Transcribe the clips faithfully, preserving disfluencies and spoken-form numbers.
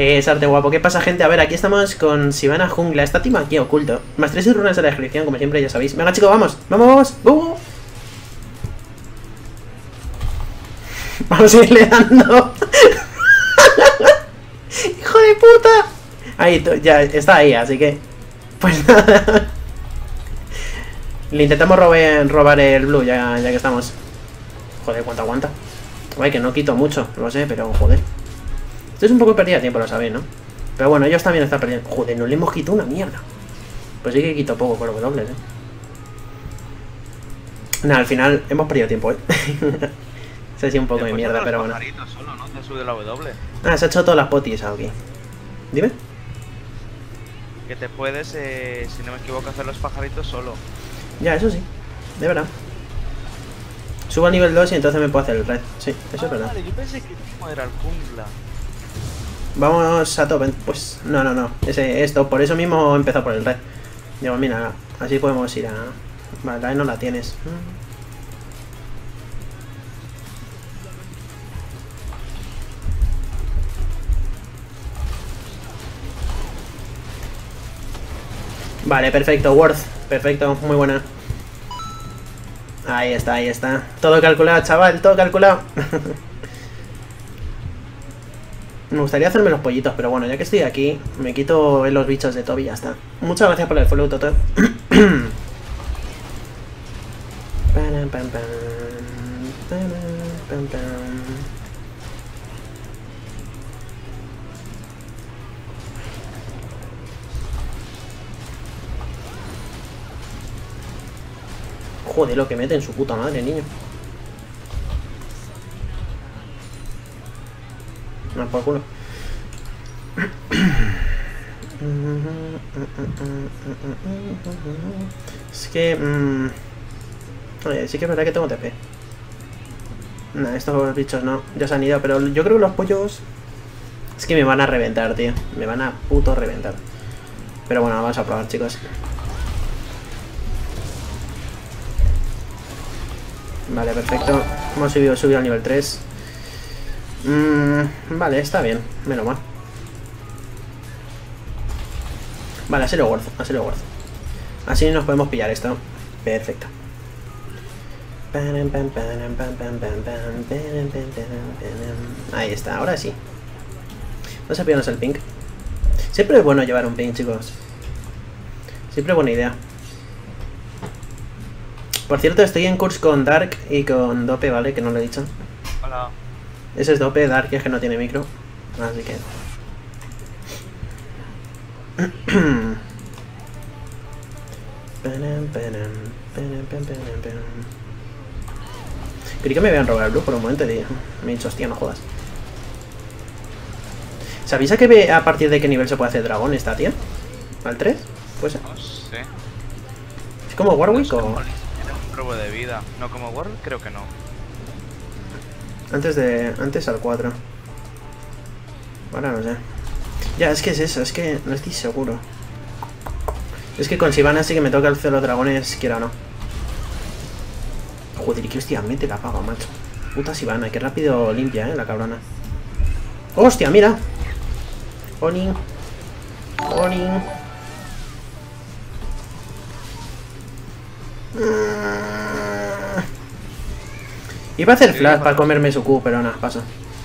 Eh, Sarte guapo, ¿qué pasa, gente? A ver, aquí estamos con Sivana Jungla. Está team aquí oculto. Más tres y runas en la descripción, como siempre, ya sabéis. Venga, chicos, vamos, vamos, vamos. ¡Uh! Vamos a irle dando. ¡Hijo de puta! Ahí, ya está ahí, así que... Pues nada. Le intentamos robar, robar el blue, ya, ya que estamos. Joder, ¿cuánto aguanta? Guay, que no quito mucho, lo sé, pero joder. Esto es un poco pérdida de tiempo, lo sabéis, ¿no? Pero bueno, ellos también están perdiendo. Joder, no le hemos quitado una mierda. Pues sí que quito poco con los W, ¿eh? Nah, al final hemos perdido tiempo, ¿eh? Se ha sido un poco de mierda, pero bueno. Solo, ¿no? Te sube la W. Ah, se ha hecho todas las potis aquí. Dime. Que te puedes, eh, si no me equivoco, hacer los pajaritos solo. Ya, eso sí, de verdad. Subo al nivel dos y entonces me puedo hacer el red. Sí, eso ah, es verdad. Vale, yo pensé que no era el jungla. Vamos a top. Pues no, no, no. Ese, esto, por eso mismo he empezado por el red. Digo, mira, así podemos ir a... Vale, la E no la tienes. Vale, perfecto, Worth. Perfecto, muy buena. Ahí está, ahí está. Todo calculado, chaval, todo calculado. Me gustaría hacerme los pollitos, pero bueno, ya que estoy aquí, me quito los bichos de Toby y ya está. Muchas gracias por el follow, Toto. Joder, lo que mete en su puta madre, niño. No, por culo. Es que... Mmm... Oye, sí que es verdad que tengo T P. Nah, estos bichos no. Ya se han ido, pero yo creo que los pollos... Es que me van a reventar, tío. Me van a puto reventar. Pero bueno, vamos a probar, chicos. Vale, perfecto. Hemos subido, subido al nivel tres. Mm, vale, está bien. Menos mal. Vale, así lo guardo, así lo guardo. Así nos podemos pillar esto. Perfecto. Ahí está, ahora sí. Vamos a pillarnos el ping. Siempre es bueno llevar un ping, chicos. Siempre es buena idea. Por cierto, estoy en curso con Dark y con Dope, ¿vale? Que no lo he dicho. Hola. Ese es Dope, Dark es que no tiene micro. Así que... Creí que me habían robado el blue por un momento y me he dicho, hostia, no jodas. ¿Sabéis a, qué, a partir de qué nivel se puede hacer dragón esta tía? ¿Al tres? Pues no sé. ¿Es como Warwick no sé, o...? Tiene un robo de vida. No, como Warwick creo que no. Antes de... Antes al cuatro. Ahora no sé. Ya, es que es eso, es que no estoy seguro. Es que con Sivana sí que me toca el celo dragones, quiera o no. Joder, que hostia, mete la paga, macho. Puta Sivana, qué rápido limpia, eh, la cabrona. ¡Hostia, mira! Onin. Onin. Iba a hacer flash para comerme su Q, pero nada, paso.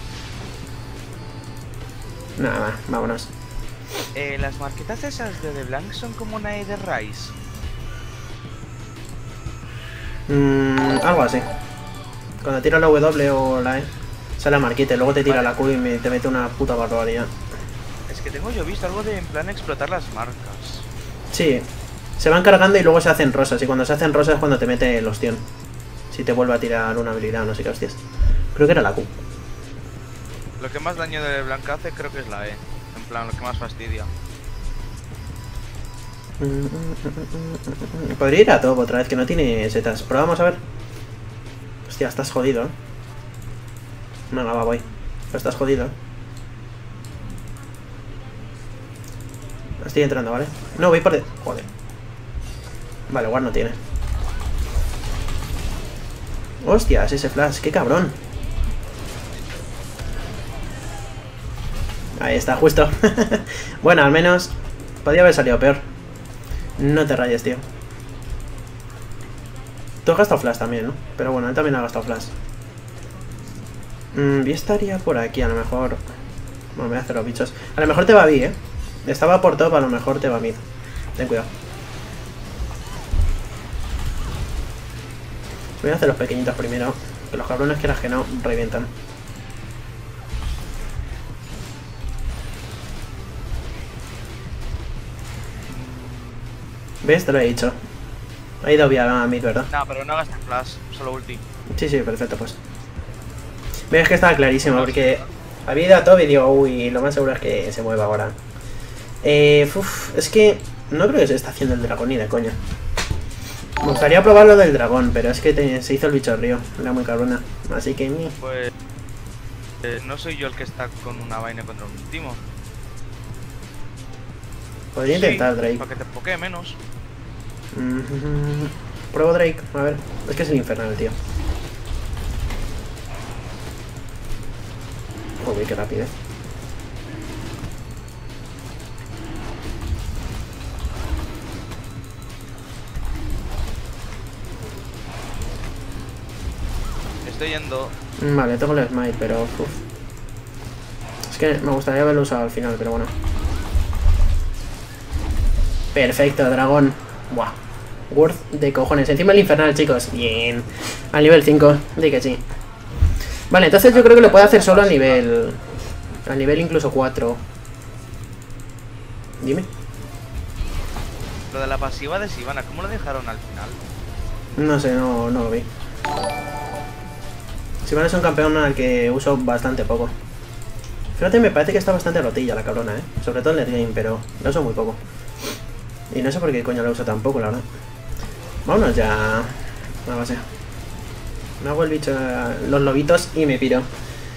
Nada más, vámonos. Eh, las marquitas esas de The Blank son como una E de Rice. Mm, algo así. Cuando tira la W o la E, sale la marquita y luego te tira vale. la Q y me, te mete una puta barbaridad. Es que tengo yo visto algo de en plan explotar las marcas. Sí, se van cargando y luego se hacen rosas. Y cuando se hacen rosas es cuando te mete el ostión. Si te vuelve a tirar una habilidad, no sé qué hostias. Creo que era la Q. Lo que más daño de Blanca hace creo que es la E. En plan, lo que más fastidia. Podría ir a top otra vez, que no tiene setas. Pero vamos a ver. Hostia, estás jodido, ¿eh? Venga, va, voy. Pero estás jodido, ¿eh? Estoy entrando, ¿vale? No, voy por de... Joder. Vale, War no tiene. Hostias, ese flash, qué cabrón. Ahí está, justo. Bueno, al menos podría haber salido peor. No te rayes, tío. Tú has gastado flash también, ¿no? Pero bueno, él también ha gastado flash. Mm, Vi estaría por aquí, a lo mejor. Bueno, me voy a hacer los bichos. A lo mejor te va Vi, ¿eh? Estaba por top, a lo mejor te va mid. Ten cuidado. Voy a hacer los pequeñitos primero. Que los cabrones, quieras que no, revientan. ¿Ves? Te lo he dicho. Ha ido vía mid, ¿verdad? No, pero no gastas flash, solo ulti. Sí, sí, perfecto, pues. Ves que estaba clarísimo, porque había ido a top y digo, uy, lo más seguro es que se mueva ahora. Eh, uf, es que no creo que se está haciendo el dragón ni de coña. Me gustaría probar lo del dragón, pero es que te, se hizo el bicho río, era muy cabrona. Así que ni. Pues eh, no soy yo el que está con una vaina contra un timo. Podría intentar, sí, Drake. para que te pokee menos. Mm-hmm. Pruebo Drake, a ver. Es que es el infernal, tío. Uy, qué rapidez. Estoy yendo. Vale, tengo el smite, pero uf. Es que me gustaría haberlo usado al final, pero bueno. Perfecto, dragón. Buah. Worth de cojones. Encima el infernal, chicos. Bien. Al nivel cinco. Di que sí. Vale, entonces yo creo que lo puedo hacer solo al nivel... Al nivel incluso cuatro. Dime. Lo de la pasiva de Sivana, ¿cómo lo dejaron al final? No sé, no, no lo vi. Sivana es un campeón al que uso bastante poco. Fíjate, me parece que está bastante rotilla la cabrona, ¿eh? Sobre todo en el game, pero lo uso muy poco. Y no sé por qué coño lo uso tampoco, la verdad. Vámonos ya a base. Me hago el bicho, los lobitos y me piro.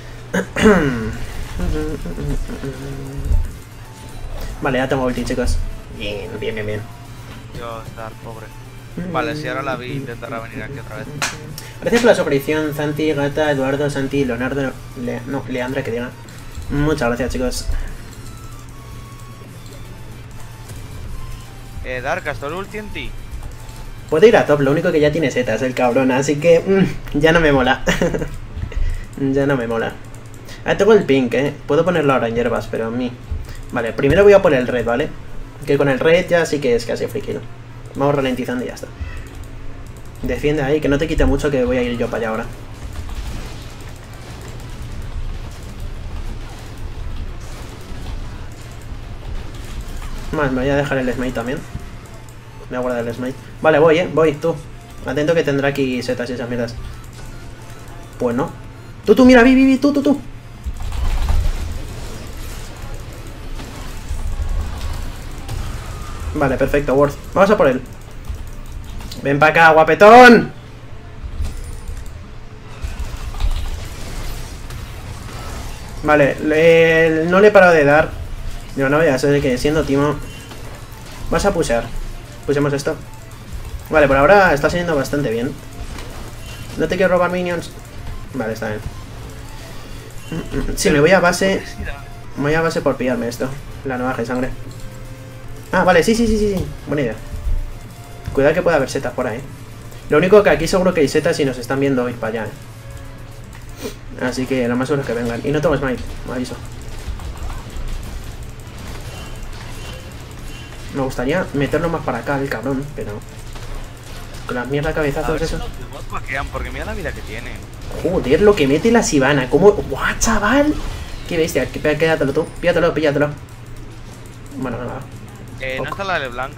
Vale, ya tengo ulti, chicos. Bien, bien, bien, bien. Yo estar pobre. Vale, si ahora la vi, intentará venir aquí otra vez. Gracias por la suscripción, Santi, Gata, Eduardo, Santi, Leonardo, Le no, Leandra, que diga. Muchas gracias, chicos. Eh, Dark, ¿hasta el ulti en ti? Puedo ir a top, lo único que ya tiene setas el cabrón, así que mmm, ya no me mola. Ya no me mola. Ah, tengo el pink, eh. Puedo ponerlo ahora en hierbas, pero a mí. Vale, primero voy a por el red, ¿vale? Que con el red ya sí que es casi free kill. Vamos ralentizando y ya está. Defiende ahí, que no te quite mucho, que voy a ir yo para allá ahora. Más, me voy a dejar el smite también. Voy a guardar el smite. Vale, voy, eh, voy, tú. Atento que tendrá aquí setas y esas mierdas. Pues no. Tú, tú, mira, vi, vi, vi, tú, tú, tú. Vale, perfecto, Worth. Vamos a por él. Ven para acá, guapetón. Vale, le, no le he parado de dar. Digo, no voy a ser que siendo Timo. Vas a pushear. Pusemos esto. Vale, por ahora está siendo bastante bien. No te quiero robar minions. Vale, está bien. Sí, me voy a base. Me voy a base por pillarme esto. La navaja de sangre. Ah, vale, sí, sí, sí, sí, sí. Buena idea. Cuidado que puede haber setas por ahí. Lo único que aquí seguro que hay setas y nos están viendo ir para allá, ¿eh? Así que lo más seguro es que vengan. Y no tengo smite, me aviso. Me gustaría meterlo más para acá el cabrón, pero... Con las mierdas cabezazos eso. Porque mira la vida que tiene. Joder, lo que mete la Sivana. ¿Cómo? ¡Guau, chaval! Qué bestia. Quédatelo tú. Píllatelo, píllatelo. Bueno, nada. Eh, no está la de LeBlanc.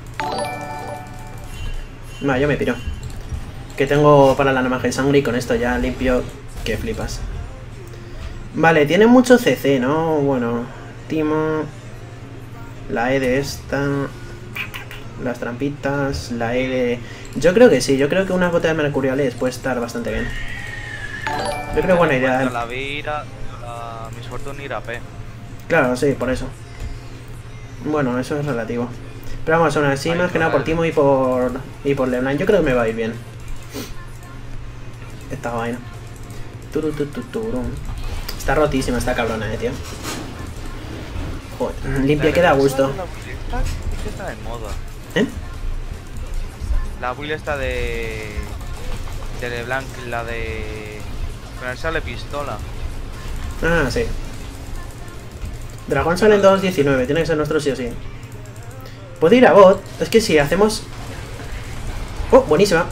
Vale, yo me piro. Que tengo para la navaja de sangre y con esto ya limpio. Que flipas. Vale, tiene mucho C C, ¿no? Bueno, Timo. La E de esta. Las trampitas. La E de... Yo creo que sí, yo creo que unas botellas mercuriales puede estar bastante bien. Yo creo buena idea. La Vira, la Miss Fortune ir a P. Claro, sí, por eso. Bueno, eso es relativo. Pero vamos, aún así, más que nada por Timo y por y por LeBlanc, yo creo que me va a ir bien esta vaina. Está rotísima esta cabrona, eh, tío. Joder, limpia que da gusto. La build esta sí que está de moda. ¿Eh? La build esta de... De LeBlanc, la de... Ponerse la pistola. Ah, sí. Dragón sale en dos diecinueve, tiene que ser nuestro sí o sí. ¿Puedo ir a bot? Es que si hacemos... Oh, buenísima.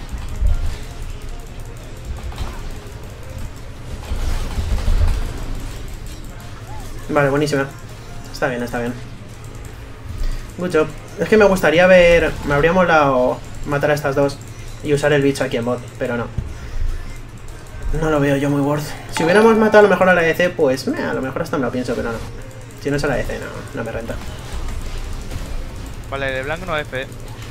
Vale, buenísima. Está bien, está bien. Good job. Es que me gustaría ver... Me habría molado matar a estas dos y usar el bicho aquí en bot, pero no. No lo veo yo muy worth. Si hubiéramos matado a lo mejor a la E D C, pues meh, a lo mejor hasta me lo pienso, pero no. Si no es a la E D C, no, no me renta. Vale, LeBlanc no F.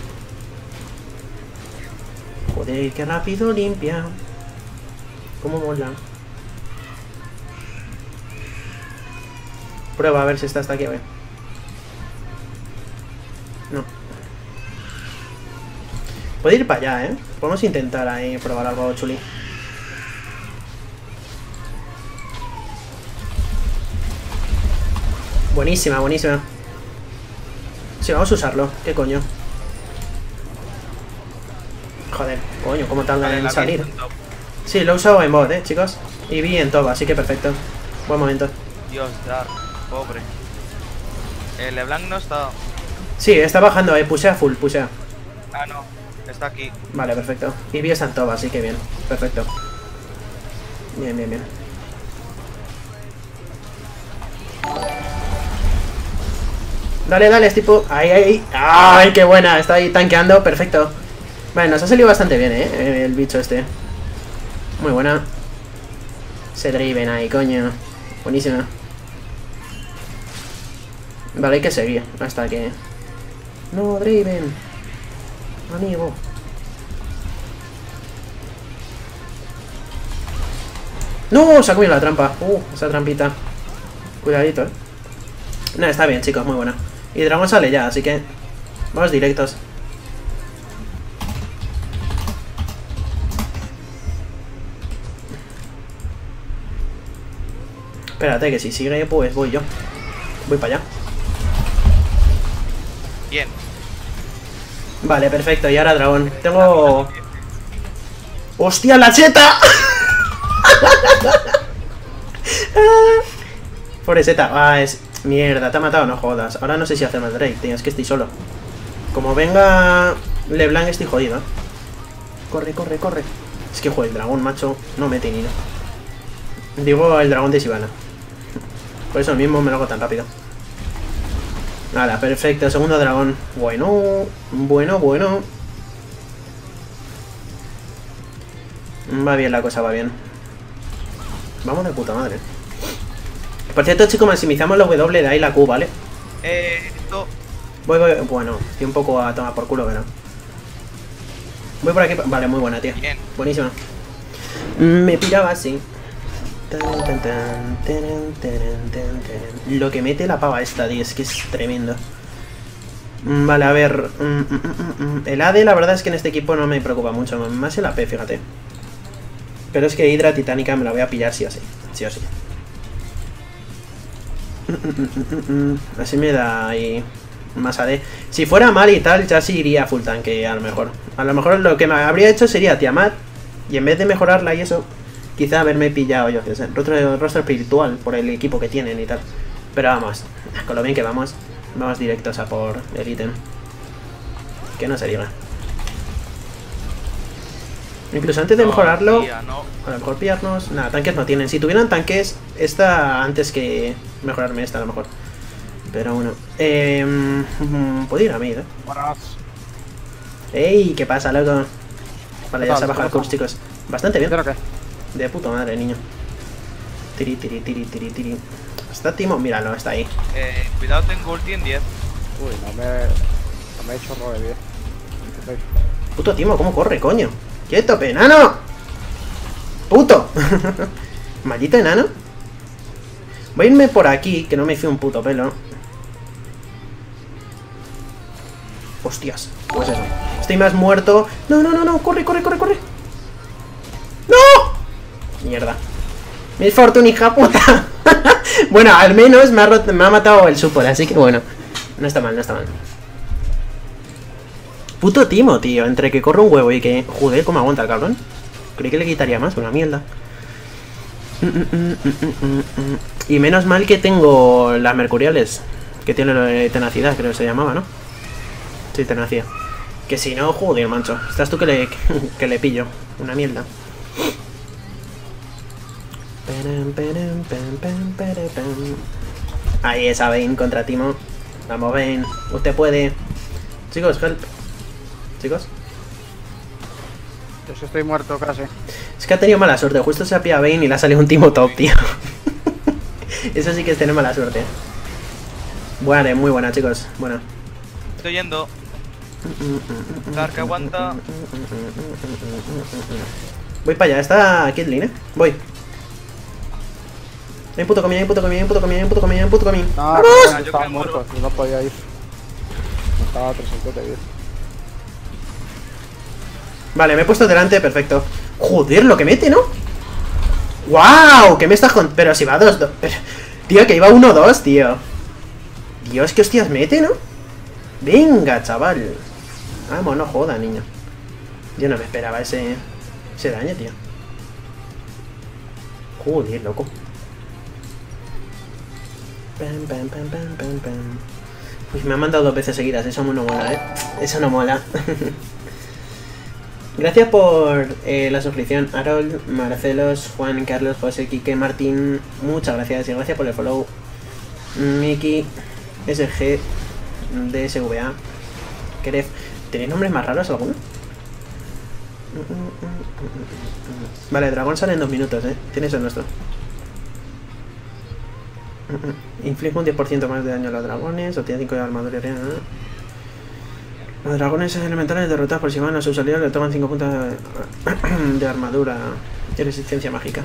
Joder, qué rápido limpia. Cómo mola. Prueba a ver si está hasta aquí, a ver. No. Puede ir para allá, ¿eh? Podemos intentar ahí probar algo chuli. Buenísima, buenísima. Sí, vamos a usarlo. ¿Qué coño? Joder, coño, ¿cómo tardan Vale, en la salir? vi en top. Sí, lo he usado en bot, ¿eh, chicos? Y vi en top, así que perfecto. Buen momento. Dios, Dark, pobre. El LeBlanc no está. Sí, está bajando, eh. Pusea full, pusea. Ah, no. Está aquí. Vale, perfecto. Y vi está en top, así que bien. Perfecto. Bien, bien, bien. Dale, dale, es tipo... Ahí, ahí. ¡Ay, qué buena! Está ahí tanqueando, perfecto. Vale, nos ha salido bastante bien, eh. El bicho este. Muy buena. Se driven ahí, coño. Buenísima. Vale, hay que seguir hasta que... No, Draven. Amigo. No, se ha comido la trampa. Uh, esa trampita. Cuidadito, eh. No, está bien, chicos, muy buena. Y dragón sale ya, así que... Vamos directos. Espérate, que si sigue, pues voy yo. Voy para allá. Bien. Vale, perfecto. Y ahora dragón. Tengo... ¡Hostia, la cheta! Pobre zeta. Ah, es... Mierda, te ha matado, no jodas. Ahora no sé si hacer más Drake, tío. Es que estoy solo. Como venga LeBlanc, estoy jodido. Corre, corre, corre. Es que, joder, el dragón, macho, no mete ni no. Digo, el dragón de Sivana. Por eso mismo me lo hago tan rápido. Nada, perfecto, segundo dragón. Bueno, bueno, bueno. Va bien la cosa, va bien. Vamos de puta madre. Por cierto, chicos, maximizamos la W de ahí la Q, ¿vale? Eh, esto. Voy, voy, bueno, estoy un poco a tomar por culo, pero... Voy por aquí, vale, muy buena, tío. Bien. Buenísima. Me piraba así. Lo que mete la pava esta, tío, es que es tremendo. Vale, a ver. El A D, la verdad es que en este equipo no me preocupa mucho. Más el A P, fíjate. Pero es que Hidra Titánica me la voy a pillar sí o sí. Sí o sí. Así me da ahí más A D. Si fuera mal y tal, ya sí iría full tanque, a lo mejor. A lo mejor lo que me habría hecho sería Tiamat. Y en vez de mejorarla y eso, quizá haberme pillado, yo qué sé, rostro, rostro espiritual por el equipo que tienen y tal. Pero vamos, con lo bien que vamos, vamos directos a por el ítem. Que no se diga. Incluso antes de No, mejorarlo, tía, no. a lo mejor pillarnos... Nada, tanques no tienen. Si tuvieran tanques, esta antes que mejorarme esta a lo mejor. Pero bueno. Eh, puedo ir a mí, ¿eh? Buenas. ¡Ey! ¿Qué pasa, loco? Vale, ya se ha bajado el ¿Cómo curso, chicos. Bastante bien. ¿Pero qué? De puta madre, niño. Tiri, tiri, tiri, tiri, tiri. Está Timo, míralo, está ahí. Eh, cuidado, tengo ulti en diez. Uy, no me... No me he hecho robo de diez. Puto Timo, ¿cómo corre, coño? ¡Quieto, enano! ¡Puto! Maldito enano. Voy a irme por aquí, que no me fío un puto pelo. Hostias, pues eso. Estoy más muerto. No, no, no, no, corre, corre, corre, corre. ¡No! Mierda. Mi fortuna, hija puta. Bueno, al menos me ha, rot- me ha matado el support, así que bueno. No está mal, no está mal. Puto Timo, tío. Entre que corre un huevo y que... Joder, cómo aguanta el cabrón. Creí que le quitaría más, una mierda. Y menos mal que tengo las mercuriales. Que tiene lo de tenacidad, creo que se llamaba, ¿no? Sí, tenacidad. Que si no, joder, mancho. Estás tú que le, que le pillo. Una mierda. Ahí esa Vayne contra Timo. Vamos, Vayne. Usted puede. Chicos, help. Chicos. Yo sí estoy muerto casi. Es que ha tenido mala suerte. Justo se ha pillado Vayne y le ha salido un Timo top, tío. Eso sí que es tener mala suerte. Buena, muy buena, chicos. Buena. Estoy yendo. Dark aguanta. Voy para allá. Está Caitlyn, eh. Voy. Hay un puto comida, hay un puto comida, hay un puto comida, hay un puto comida, hay un puto comida. No, ¡Vamos! no, Yo estaba que muero. muerto y no podía ir. Me estaba a trescientos de vida. Vale, me he puesto delante, perfecto. Joder, lo que mete, ¿no? ¡Wow! ¿Qué me estás con...? Pero si va dos, dos. Pero... Tío, que iba uno dos, tío. Dios, qué hostias mete, ¿no? Venga, chaval. Vamos, no joda, niño. Yo no me esperaba ese... Ese daño, tío. Joder, loco. Pam, pam, pam, pam, pam, pam. Pues me han mandado dos veces seguidas, eso no mola, ¿eh? Eso no mola. Gracias por eh, la suscripción, Harold, Marcelos, Juan, Carlos, José, Quique, Martín. Muchas gracias y gracias por el follow. Miki, S G, D S V A, Keref. ¿Tenéis nombres más raros alguno? Vale, dragón sale en dos minutos, eh. Tienes el nuestro. Inflige un diez por ciento más de daño a los dragones. Obtiene cinco de armadura. Los dragones elementales derrotados por si van a su salida le toman cinco puntos de, de armadura y resistencia mágica.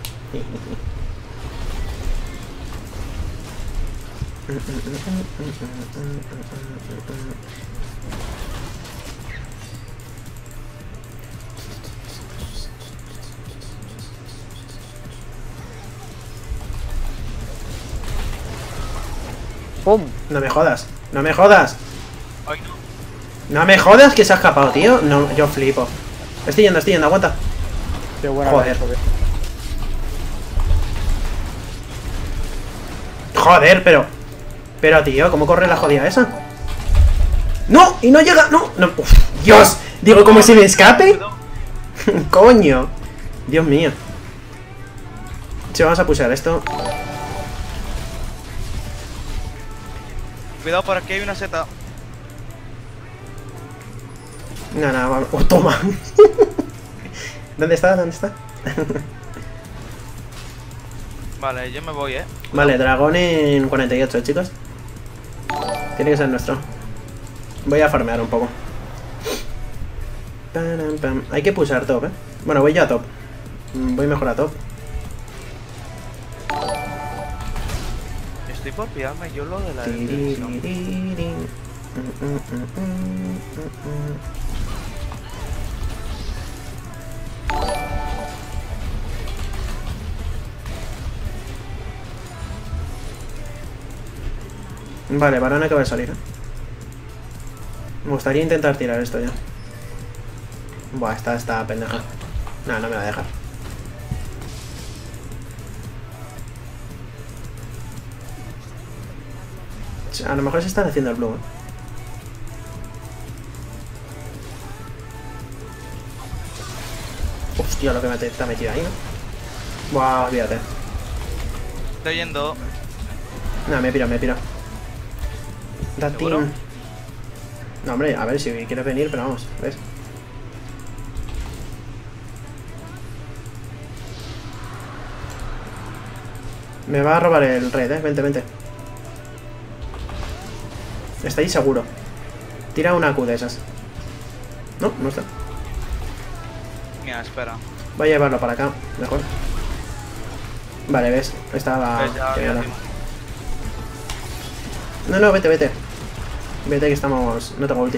¡Pum! No me jodas, no me jodas. Ay, no. No me jodas que se ha escapado, tío. No, yo flipo. Estoy yendo, estoy yendo, aguanta. Qué buena. Joder. la he hecho, Joder, pero... Pero, tío, ¿cómo corre la jodida esa? ¡No! ¡Y no llega! ¡No! no. Uf, ¡Dios! Digo, ¿cómo se me escape? ¡Coño! Dios mío. Si vamos a pushear esto. Cuidado, por aquí hay una seta. No, no, vamos. ¡Oh, toma! ¿Dónde está? ¿Dónde está? Vale, yo me voy, eh. Vale, dragón en cuarenta y ocho, chicos. Tiene que ser nuestro. Voy a farmear un poco. Pam, pam. Hay que pulsar top, eh. Bueno, voy yo a top. Voy mejor a top. Estoy por pillarme yo lo de la detención. Vale, Varane acaba de salir, ¿eh? Me gustaría intentar tirar esto ya. Buah, esta está pendeja. No, no me va a dejar. A lo mejor se están haciendo el blue, ¿eh? Hostia, lo que me te, te ha metido ahí, ¿no? Buah, olvídate. Estoy yendo. No, me piro, me piro. That ¿Seguro? team. No, hombre, a ver si quiere venir, pero vamos, ¿ves? Me va a robar el red, eh. Vente, vente. Está ahí seguro. Tira una Q de esas. No, no está. Mira, espera. Voy a llevarlo para acá, mejor. Vale, ves. Estaba. Ves, ya, que ya nada. tengo. No, no, vete, vete. Vete que estamos... No tengo ulti.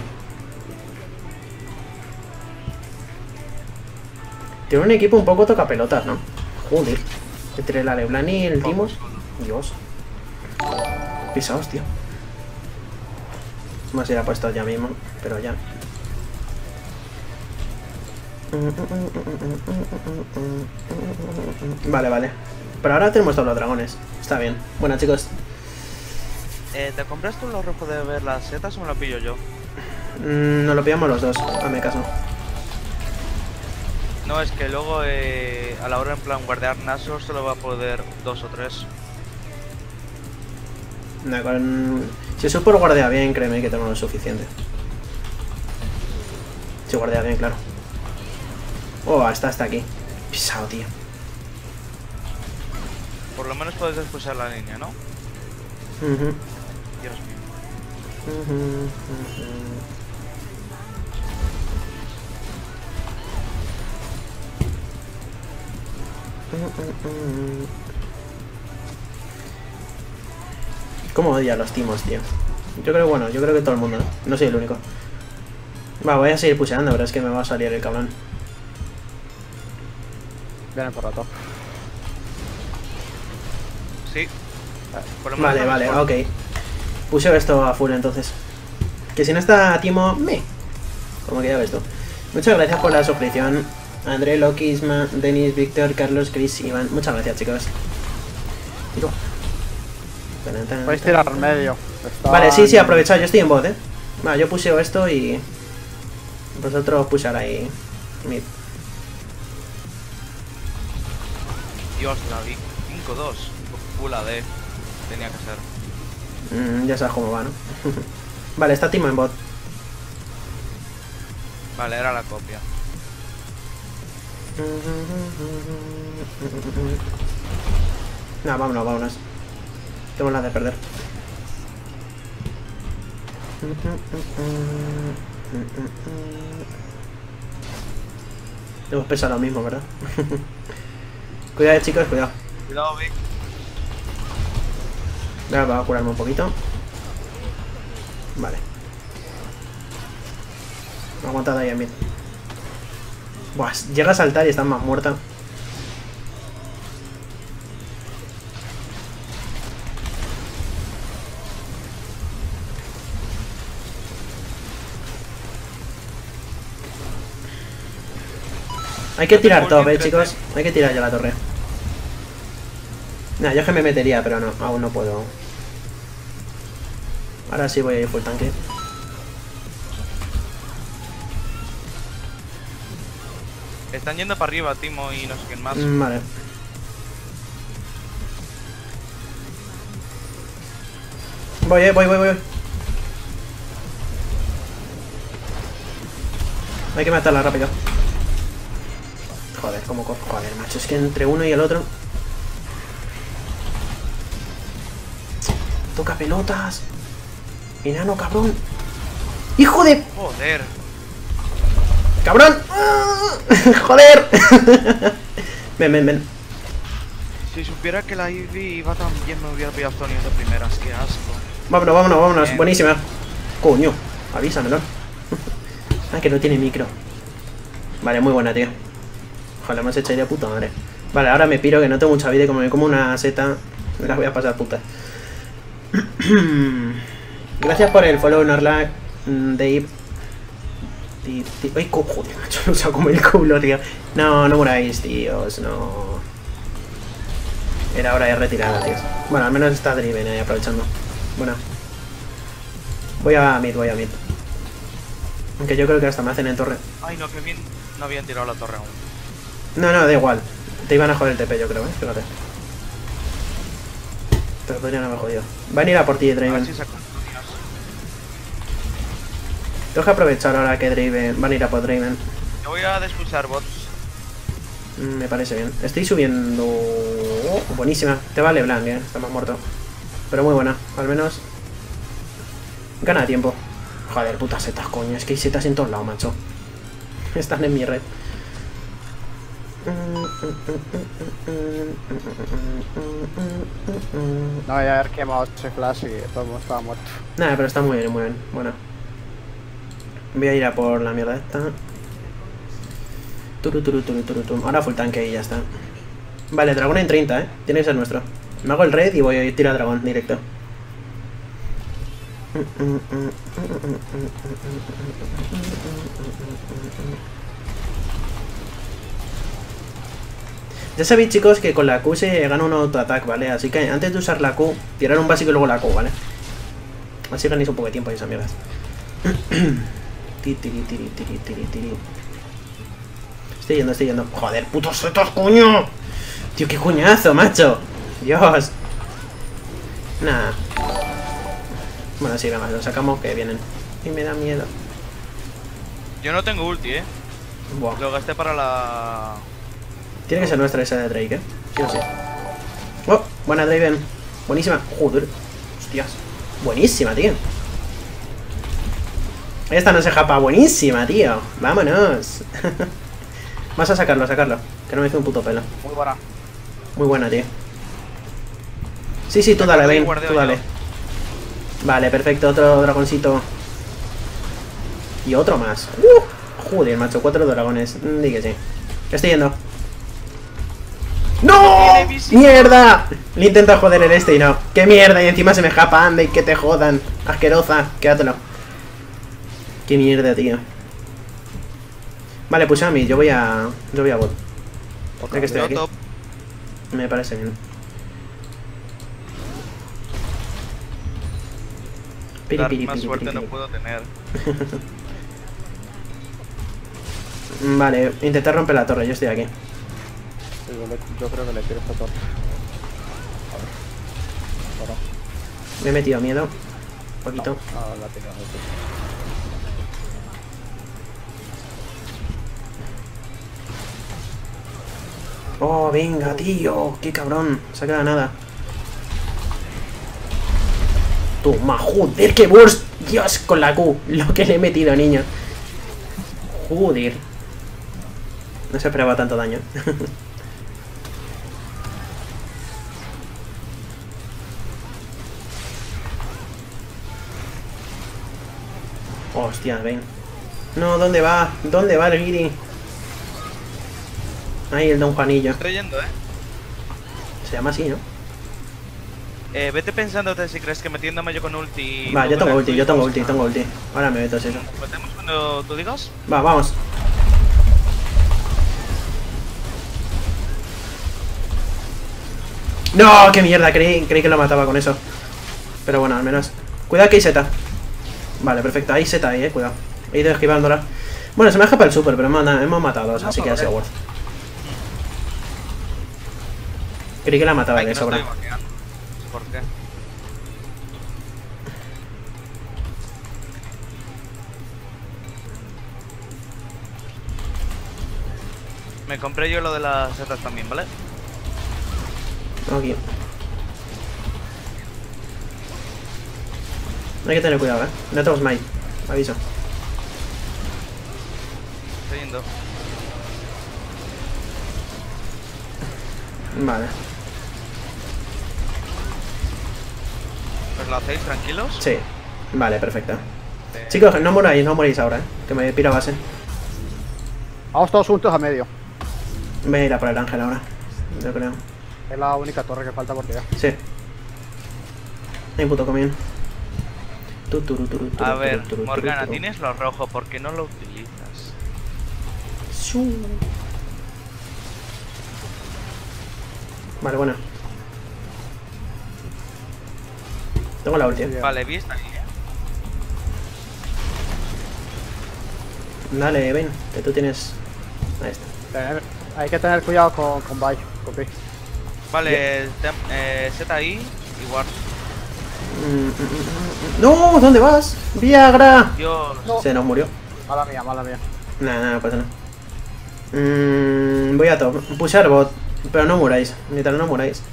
Tiene un equipo un poco tocapelotas, ¿no? Joder. Entre la Leblanc y el Timos. Dios. Pisaos, tío. Más ir a puesto ya mismo, pero ya. Vale, vale. Pero ahora tenemos todos los dragones. Está bien. Bueno, chicos. Eh, ¿Te compras tú los rojos de ver las setas o me lo pillo yo? Mm, nos lo pillamos los dos, hazme caso. No, es que luego eh, a la hora en plan guardar nasos solo va a poder dos o tres. Nah, con... Si el support guardea bien, créeme que tenemos lo suficiente. Si guardea bien, claro. Oh, hasta hasta aquí. Pisado, tío. Por lo menos puedes expulsar la línea, ¿no? Uh-huh. Dios mío. Uh-huh, uh-huh. ¿Cómo odia a los timos, tío? Yo creo, bueno, yo creo que todo el mundo, ¿no? No soy el único. Va, voy a seguir puseando, pero es que me va a salir el cabrón. Vienen por rato. Sí. Por lo menos Vale, vale, por... ok. Puseo esto a full entonces. Que si no está Timo, me. Como que ya ves tú. Muchas gracias por la suscripción. André, Loki, Isma, Denis, Víctor, Carlos, Chris, Iván. Muchas gracias, chicos. Tiro. Podéis tirar al medio. Está Vale, sí, sí, en- aprovechad. Yo estoy en bot, eh. Vale, yo puseo esto y... Vosotros pusar ahí... Mid. Dios, la vi. cinco dos. Full A D. Tenía que ser. Mm, ya sabes cómo va, ¿no? Vale, está Timo en bot. Vale, era la copia. No, vámonos, vámonos. Tengo las de perder. Hemos pesado lo mismo, ¿verdad? Cuidado, chicos, cuidado. Cuidado, Vic. Ahora va a curarme un poquito. Vale. Aguantad ahí en mid. Buah, llega a saltar y está más muerta. Hay que tirar top, eh, chicos. Hay que tirar ya la torre. Nah, yo es que me metería, pero no, aún no puedo. Ahora sí voy a ir full tanque. Están yendo para arriba, Timo y no sé quién más. Mm, Vale. Voy, eh, voy, voy, voy. Hay que matarla rápido. Joder, cómo co- Joder, macho, es que entre uno y el otro. Toca pelotas. Enano, cabrón. ¡Hijo de... Joder. ¡Cabrón! ¡Joder! Ven, ven, ven. Si supiera que la Ivy iba tan bien, me hubiera pillado Tony de primeras. Qué asco. Vámonos, vámonos, vámonos. Bien. Buenísima. Coño, avísamelo. Ah, que no tiene micro. Vale, muy buena, tío. Ojalá me has hecho ahí de puta madre. Vale, ahora me piro, que no tengo mucha vida y como me como una seta, me la voy a pasar puta. Gracias por el follow, Norlac, mm, Dave. Di- di- Ay, co- joder, macho, lo usa como el culo, tío. No, no muráis, tíos, no. Era hora de retirada, tíos. Bueno, al menos está Driven ahí aprovechando. Bueno. Voy a mid, voy a mid. Aunque yo creo que hasta me hacen en torre. Ay, no, que bien. No habían tirado la torre aún. No, no, da igual. Te iban a joder el T P, yo creo, eh. Fíjate. Te lo podrían haber jodido. Van a ir a por ti, A ver Draven. si sacan Tonias. Tengo que aprovechar ahora que Draven. Van a ir a por Draven. Yo voy a despulsar bots. Mm, Me parece bien. Estoy subiendo... Oh, buenísima. Te vale Blanc, eh. Está más muerto. Pero muy buena. Al menos... Gana tiempo. Joder, putas setas, coño. Es que hay setas en todos lados, macho. Están en mi red. No voy a haber quemado ese flash y todo el mundo estaba muerto. Nada, pero está muy bien, muy bien. Bueno. Voy a ir a por la mierda esta. Turu, turu, turu, turu, turu. Ahora full tanque y ya está. Vale, dragón en treinta, eh. Tiene que ser nuestro. Me hago el red y voy a tirar dragón directo. Ya sabéis, chicos, que con la Q se gana un autoataque, ¿vale? Así que antes de usar la Q, tirar un básico y luego la Q, ¿vale? Así ganéis un poco de tiempo y esas mierdas. Tiri, tiri, tiri, tiri, tiri, tiri. Estoy yendo, estoy yendo. Joder, putos setos, coño. Tío, qué coñazo, macho. Dios. Nah. Bueno, sí, venga, lo sacamos que vienen. Y me da miedo. Yo no tengo ulti, eh. Buah. Lo gasté para la... Tiene que ser nuestra esa de Drake, eh. Sí o sí. Oh, buena Draven. Buenísima. Joder. Hostias. Buenísima, tío. Esta no se japa. Buenísima, tío. Vámonos. Vas a sacarlo, a sacarlo. Que no me hizo un puto pelo. Muy buena. Muy buena, tío. Sí, sí, tú dale, ven. Tú dale. Vale, perfecto. Otro dragoncito. Y otro más. Uh, joder, macho. Cuatro dragones. Di que sí. Estoy yendo. ¡No! ¡Mierda! Le intenta joder el este y no. ¡Qué mierda! Y encima se me japa, anda y que te jodan. Asquerosa. Quédatelo. ¡Qué mierda, tío! Vale, pues a mí. Yo voy a... Yo voy a bot. Ya que estoy aquí. Me parece bien. Piri, piri, Más piri, suerte piri, no piri. puedo tener. Vale, intentar romper la torre. Yo estoy aquí. Sí, yo, le- yo creo que le tiro esta torre. A ver. Ahora. Me he metido miedo. Un poquito. Ah, la tengo. Oh, venga, tío. Qué cabrón. Se ha quedado nada. Toma, joder, qué burst. Dios, con la Q. Lo que le he metido, niño. Joder. No se esperaba tanto daño. Hostia, ven. No, ¿dónde va? ¿Dónde va el Giri? Ahí, el Don Juanillo. Estoy yendo, eh. Se llama así, ¿no? Eh, vete pensándote si crees que metiéndome yo con ulti... Va, tú yo tengo con ulti, el yo tengo tuyo, ulti, tengo ulti. Ahora me meto eso. ¿Nos metemos cuando tú digas? Va, vamos. No, qué mierda, creí, creí que lo mataba con eso. Pero bueno, al menos. Cuidado que hay seta. Vale, perfecto, hay seta ahí, eh, cuidado. He ido esquivándola. Bueno, se me ha escapado el super, pero hemos, hemos matado a dos, No, así que ha ¿por qué? sido worth. Creí que la mataba Ay, de que no sobra. estoy vaqueando. ¿Por qué? Me compré yo lo de las setas también, ¿vale? Aquí. Hay que tener cuidado, eh. No tengo smite. Aviso. Estoy yendo. Vale. ¿Os lo hacéis tranquilos? Sí. Vale, perfecto. Eh, Chicos, no moráis, no moréis ahora, eh. Que me piro a base. Vamos todos juntos a medio. Voy a ir a por el ángel ahora. Yo creo. Es la única torre que falta por tirar. Sí. Hay un puto comión. Tu, turu, turu, turu, A ver, turu, turu, Morgana, turu. tienes lo rojo, ¿por qué no lo utilizas? Su. Vale, bueno. Tengo la ulti. Bien. Vale, ¿viste ahí? eh? Dale, ven, que tú tienes... Ahí está. Tener- hay que tener cuidado con, con Bai, con Pi. Vale, tem- eh, set ahí, igual. Mm, mm, mm, mm. ¡No! ¿Dónde vas? ¡Viagra! Dios. No. Se nos murió. Mala mía, mala mía. Nada, nada, no pasa nada. Mm, voy a top. Pushar bot. Pero no muráis. Literal, no muráis.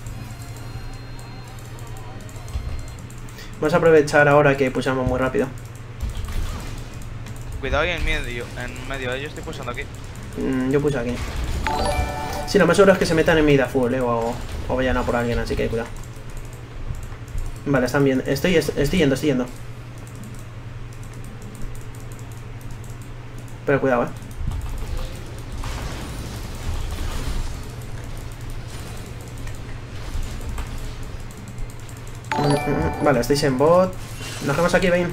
Vamos a aprovechar ahora que pushamos muy rápido. Cuidado ahí en medio, en medio, eh, yo estoy pulsando aquí. Mm, yo pusho aquí. Sí, lo más seguro es que se metan en mid a full, eh, o, o vayan a por alguien, así que cuidado. Vale, están bien. Estoy, estoy yendo, estoy yendo. Pero cuidado, eh. mm, vale, estáis en bot. Nos vemos aquí, Vayne.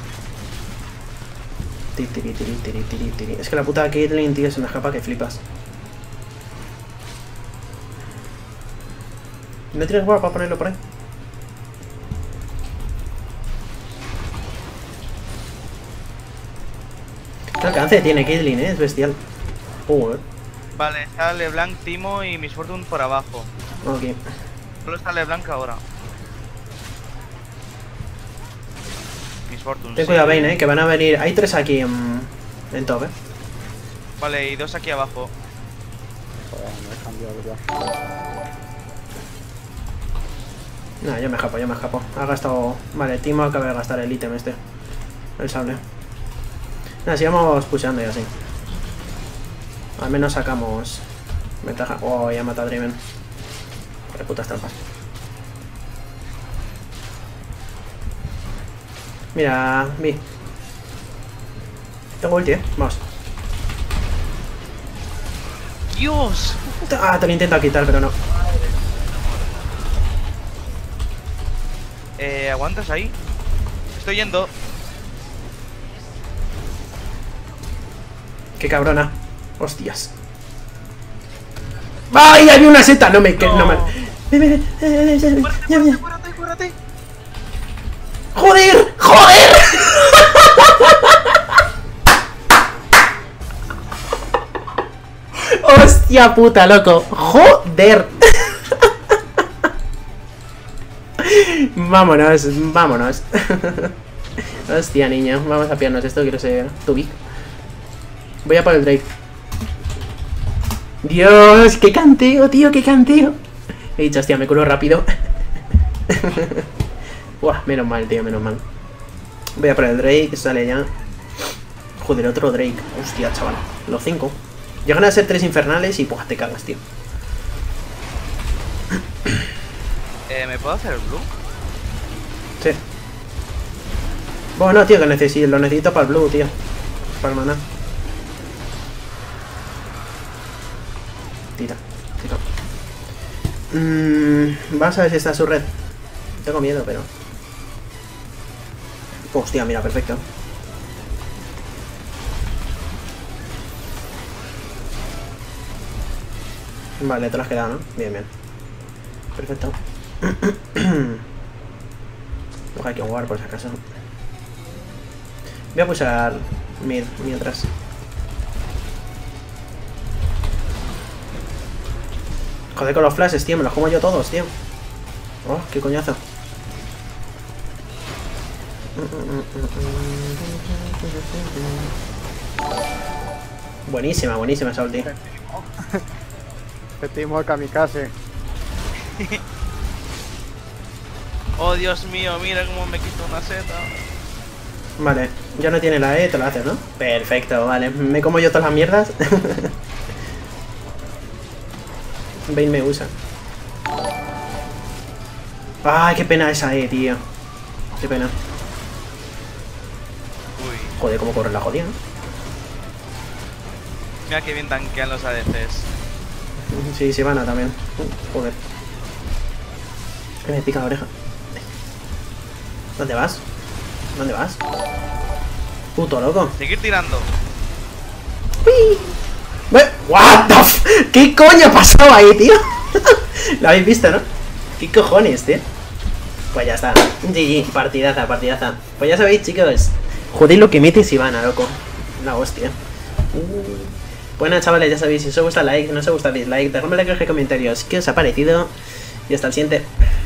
Tiri, tiri, tiri, tiri, tiri, tiri. Es que la puta Caitlyn, tío, se me escapa que flipas. ¿No tienes huevo para ponerlo por ahí? ¿Qué alcance tiene Caitlyn, eh? Es bestial. Uh, eh. Vale, está LeBlanc, Timo y Miss Fortune por abajo. Ok. Solo está LeBlanc ahora. Miss Fortune. Ten sí. cuidado, Vayne, eh, que van a venir. Hay tres aquí en, en top, eh. Vale, y dos aquí abajo. Joder, me he cambiado ya. No, yo me escapo, yo me escapo. Ha gastado... Vale, Timo acaba de gastar el ítem este. El sable. Nada, sigamos pusheando y así. Al menos sacamos ventaja. Oh, ya mata a Draven. Joder, putas trampas. Mira, Vi. Tengo ulti, eh. Vamos. ¡Dios! Ah, te lo intento quitar, pero no. Eh, ¿aguantas ahí? Estoy yendo. Qué cabrona. Hostias. ¡Ay! Había una seta. No me... Que, no. No. me... Ven, ven, ven, ven, ven, ¡Cúrate, ya, ya. cúrate, cúrate! ¡Joder! ¡Joder! ¡Hostia puta, loco! ¡Joder! Vámonos, vámonos. Hostia, niño. Vamos a pillarnos esto. Quiero ser tu big. Voy a por el Drake. Dios, qué canteo, tío, qué canteo. He dicho, hostia, me curo rápido. Buah, menos mal, tío, menos mal. Voy a por el Drake, sale ya. Joder, otro Drake. Hostia, chaval. Los cinco. Llegan a ser tres infernales y buah, te cagas, tío. Eh, ¿me puedo hacer el blue? Sí. Bueno, tío, que necesito, lo necesito para el blue, tío. Para el maná. Tira, tira. Mmm, vamos a ver si está su red. Tengo miedo, pero... Hostia, mira, perfecto. Vale, te lo has quedado, ¿no? Bien, bien. Perfecto. Luego hay que jugar por si acaso. Voy a pulsar mid mientras. Joder con los flashes, tío. Me los como yo todos, tío. Oh, qué coñazo. Buenísima, buenísima esa ulti. Repetimos el kamikaze. Oh, Dios mío, mira cómo me quito una seta. Vale, ya no tiene la E, te la haces, ¿no? Perfecto, vale. Me como yo todas las mierdas. Vayne me usa. Ay, qué pena esa E, tío. Qué pena. Uy, Joder, cómo corre la jodida, ¿no? mira que bien tanquean los A D Cs. Sí, Sivana también. Joder. Me pica la oreja. ¿Dónde vas? ¿Dónde vas? Puto loco. Seguir tirando. Ve- What the f ¿Qué coño pasó ahí, tío? Lo habéis visto, ¿no? ¿Qué cojones, tío? Pues ya está. G G, partidaza, partidaza. Pues ya sabéis, chicos. Joder, lo que mete Sivana, loco. La hostia. Uh. Bueno, chavales, ya sabéis, si os gusta like, no os gusta dislike, dejadme like en los comentarios qué os ha parecido. Y hasta el siguiente.